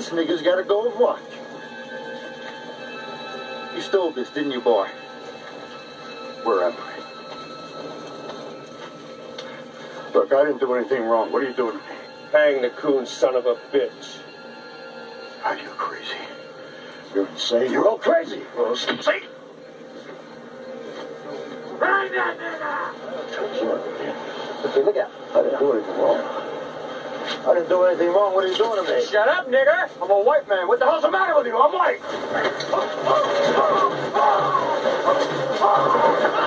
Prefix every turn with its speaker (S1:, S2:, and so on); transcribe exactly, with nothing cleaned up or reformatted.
S1: This nigga's got a gold watch. You stole this, didn't you, boy? Where am I? Look, I didn't do anything wrong. What are you doing to me?
S2: Hang the coon, son of a bitch.
S1: Are you crazy? You're insane. You're all crazy. You're insane. Bring that nigga! Okay, look out. I didn't do anything wrong. I didn't do anything wrong. What are you doing to me?
S2: Shut up, nigger!
S1: I'm a white man. What the hell's the matter with you? I'm white.